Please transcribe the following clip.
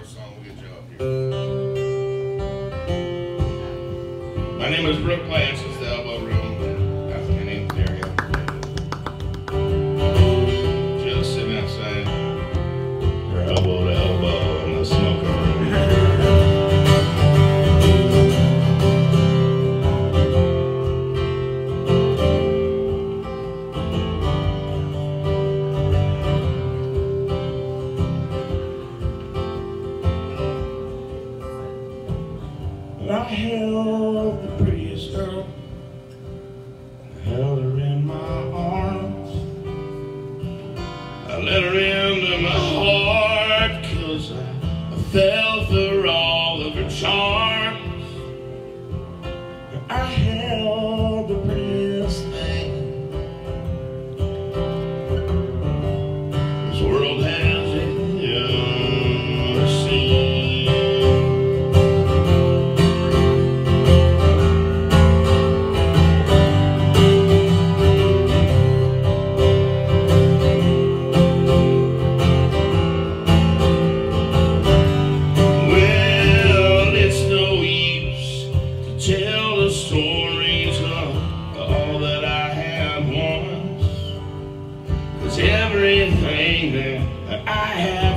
little song will get you up here. My name is Brooke Lance. It's the Elbow Room, African Indian area. Just sitting outside, we're elbow to elbow in the smoker room. I held the prettiest girl, I held her in my arms, I let her into my heart, 'cause I fell for all of her charms. I held the prettiest thing this world has ever seen. Tell the stories of all that I had once, 'cause everything that I have